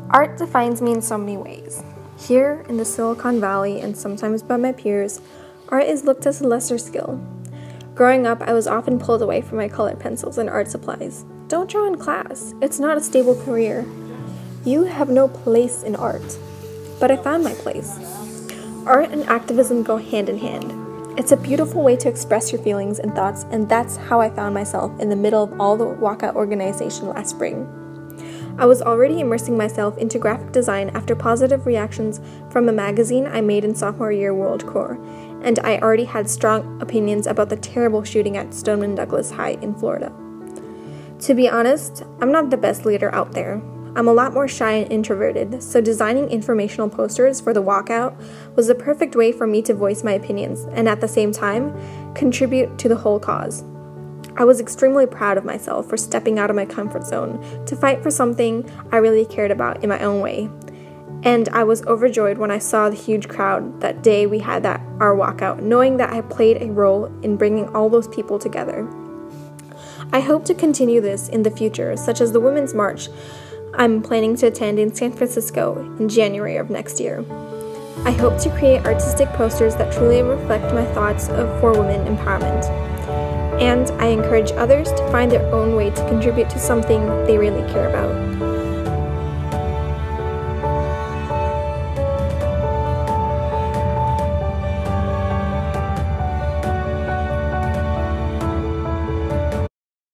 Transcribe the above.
Art defines me in so many ways. Here in the Silicon Valley and sometimes by my peers, art is looked as a lesser skill. Growing up, I was often pulled away from my colored pencils and art supplies. Don't draw in class. It's not a stable career. You have no place in art. But I found my place. Art and activism go hand in hand. It's a beautiful way to express your feelings and thoughts, and that's how I found myself in the middle of all the walkout organization last spring. I was already immersing myself into graphic design after positive reactions from a magazine I made in sophomore year World Core, and I already had strong opinions about the terrible shooting at Stoneman Douglas High in Florida. To be honest, I'm not the best leader out there. I'm a lot more shy and introverted, so designing informational posters for the walkout was the perfect way for me to voice my opinions and at the same time, contribute to the whole cause. I was extremely proud of myself for stepping out of my comfort zone to fight for something I really cared about in my own way. And I was overjoyed when I saw the huge crowd that day we had our walkout, knowing that I played a role in bringing all those people together. I hope to continue this in the future, such as the Women's March I'm planning to attend in San Francisco in January of next year. I hope to create artistic posters that truly reflect my thoughts for women empowerment. And I encourage others to find their own way to contribute to something they really care about.